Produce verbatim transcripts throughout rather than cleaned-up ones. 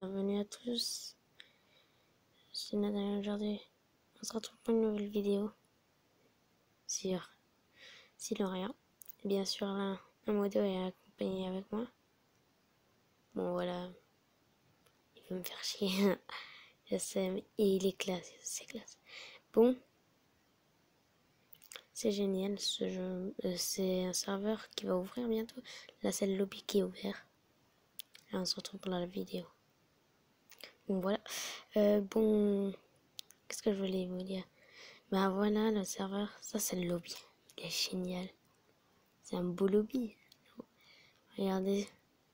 Bienvenue à tous, c'est Nathalie aujourd'hui. On se retrouve pour une nouvelle vidéo sur Silorien. Bien sûr, là, un modo est accompagné avec moi. Bon, voilà, il veut me faire chier. Je sais, mais il est classe, c'est classe. Bon, c'est génial ce jeu. Euh, c'est un serveur qui va ouvrir bientôt. Là, c'est le lobby qui est ouvert. Là, on se retrouve pour la vidéo. Bon, voilà. Euh, bon, qu'est-ce que je voulais vous dire? Bah voilà, le serveur, ça c'est le lobby. Il est génial. C'est un beau lobby. Regardez.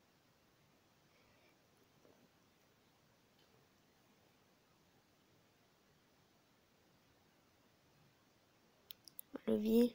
Lobby.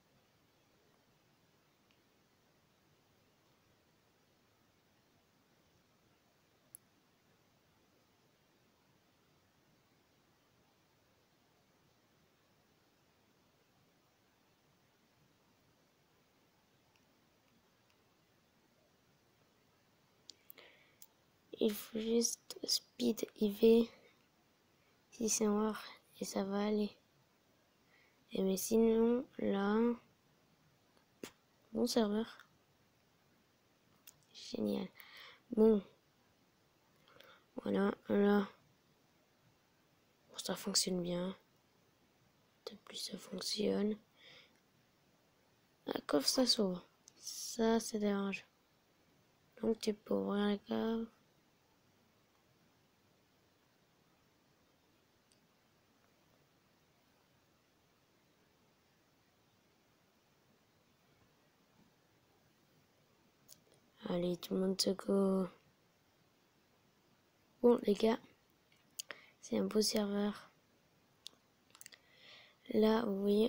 Il faut juste speed I V si c'est noir et ça va aller. Et mais sinon, là, bon serveur. Génial. Bon. Voilà, là. Bon, ça fonctionne bien. De plus, ça fonctionne. La coffre, ça s'ouvre. Ça, ça dérange. Donc, tu peux ouvrir la coffre. Allez, tout le monde se go. Bon, les gars, c'est un beau serveur. Là, vous voyez,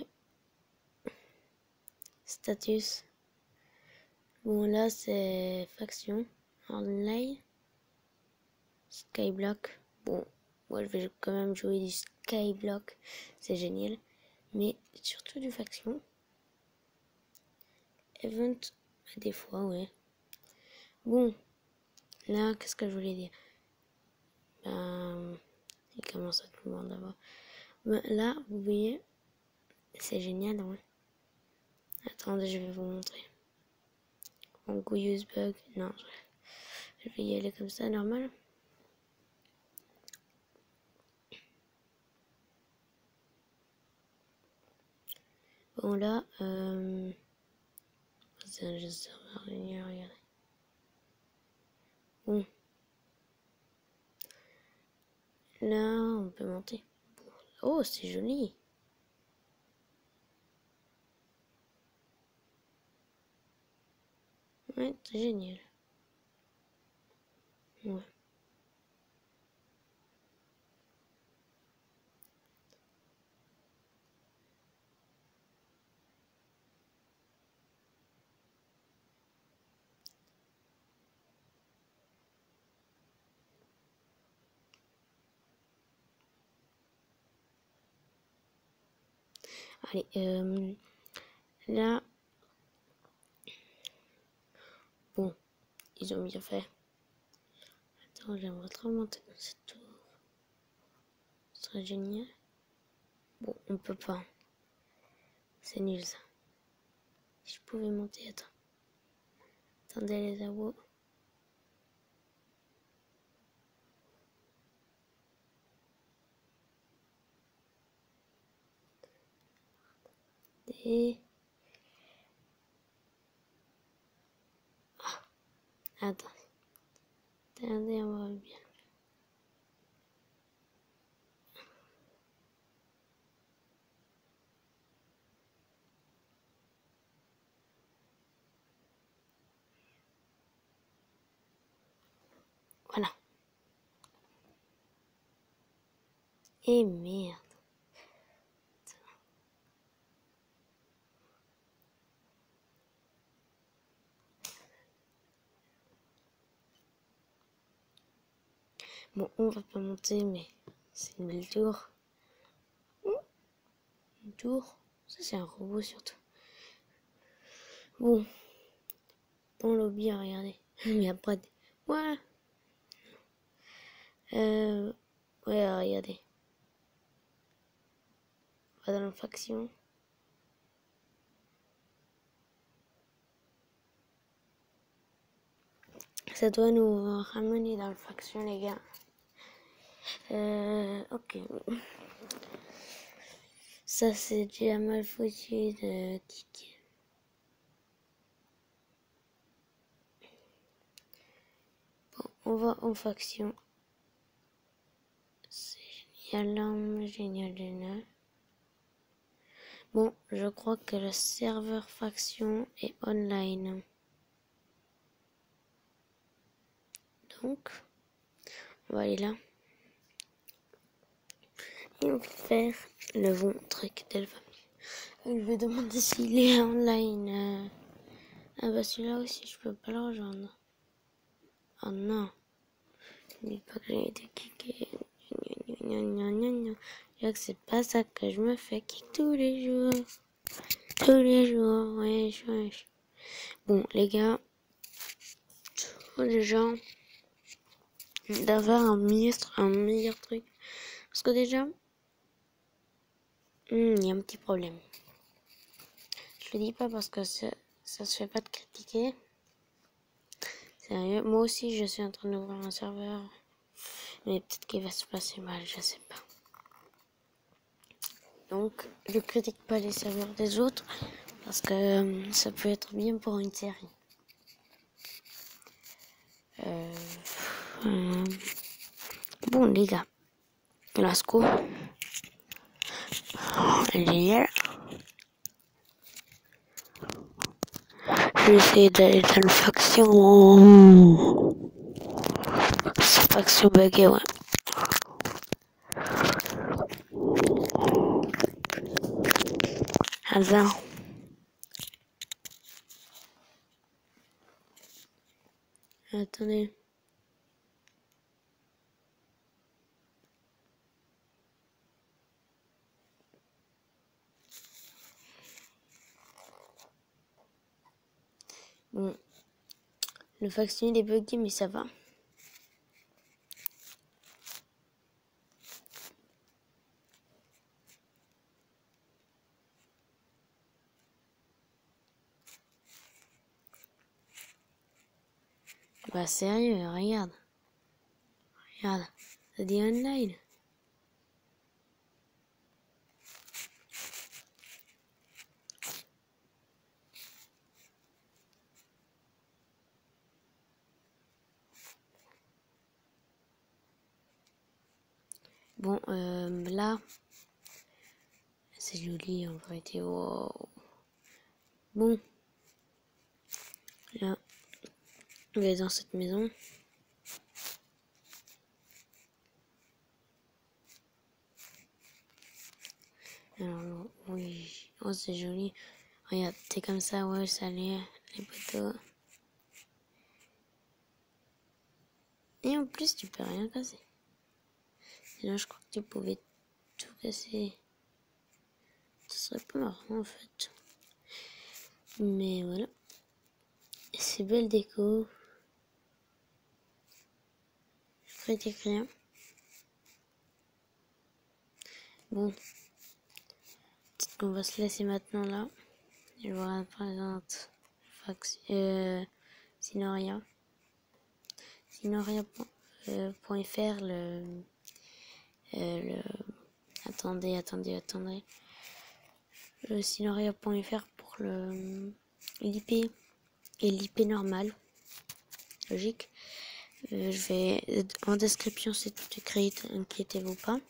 status. Bon, là, c'est faction, online, Skyblock. Bon, moi, je vais quand même jouer du Skyblock, c'est génial. Mais surtout du faction. Event, des fois, ouais. Bon, là, qu'est-ce que je voulais dire? Ben, il commence à tout le monde d'abord. Ben, là, vous voyez, c'est génial, ouais. Attendez, je vais vous montrer. En go use bug, non, je vais y aller comme ça, normal. Bon, là, euh, c'est un jeu de serveur, regardez. Bon. Là, on peut monter. Oh, c'est joli. Ouais, c'est génial. Ouais. Allez, euh, là, bon, ils ont bien fait. Attends, j'aimerais trop monter dans cette tour. Ce serait génial. Bon, on peut pas. C'est nul ça. Si je pouvais monter, attends. Attendez les abos. Et... Ah, attends. Attendez, on va bien. Voilà. Et merde. Bon, on va pas monter, mais c'est une belle tour. Une tour. Ça, c'est un robot surtout. Bon. Bon lobby, regardez. Il n'y a pas de... Voilà. Euh, ouais, regardez. On va dans la faction. Ça doit nous ramener dans la faction, les gars. Euh, ok. Ça, c'est déjà mal foutu de ticket. Bon, on va en faction. C'est génial, génial, génial. Bon, je crois que le serveur faction est online. Donc, on va aller là. Et on va faire le bon truc de la famille. Je vais demander s'il est online. Ah bah celui-là aussi, je peux pas le rejoindre. Oh non. N'oublie pas que j'ai été kické. C'est pas ça que je me fais kick tous les jours. Tous les jours, wesh, wesh. Bon, les gars, tous les gens d'avoir un meilleur, un meilleur truc. Parce que déjà, il hmm, y a un petit problème. Je le dis pas parce que ça, ça se fait pas de critiquer. Sérieux, moi aussi je suis en train d'ouvrir un serveur. Mais peut-être qu'il va se passer mal, je sais pas. Donc, je critique pas les serveurs des autres. Parce que euh, ça peut être bien pour une série. Euh, euh, bon les gars. Lasco. Génial. Je vais essayer d'aller dans la faction. C'est faction buggée, ouais. Hasard. Attendez. Bon. Le faction il est bugué, mais ça va. Bah sérieux, regarde. Regarde. Ça dit online. Bon, euh, là, c'est joli en vérité. Wow. Bon, là, on va dans cette maison. Alors, oui, oh, c'est joli. Regarde, c'est comme ça, ouais, ça les, les poteaux. Et en plus, tu peux rien casser. Sinon, je crois que tu pouvais tout casser. Ce serait pas marrant en fait. Mais voilà. C'est belle déco. Je critique rien. Bon. Peut-être qu'on va se laisser maintenant là. Je vous représente euh, Sinoria. Sinoria.fr le, euh, le... Attendez, attendez, attendez. Le Sinoria.fr pour le l'I P et l'I P normal. Logique. Euh, je vais en description, c'est tout écrit, inquiétez-vous pas.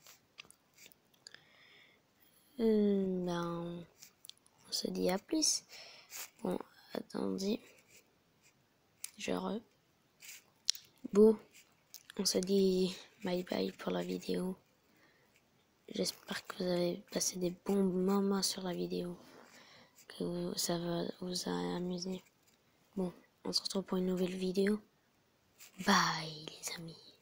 Euh, ben, on se dit à plus. Bon, attendez. Je re. Bon, on se dit bye bye pour la vidéo. J'espère que vous avez passé des bons moments sur la vidéo. Que vous, ça va vous a amusé. Bon, on se retrouve pour une nouvelle vidéo. Bye les amis.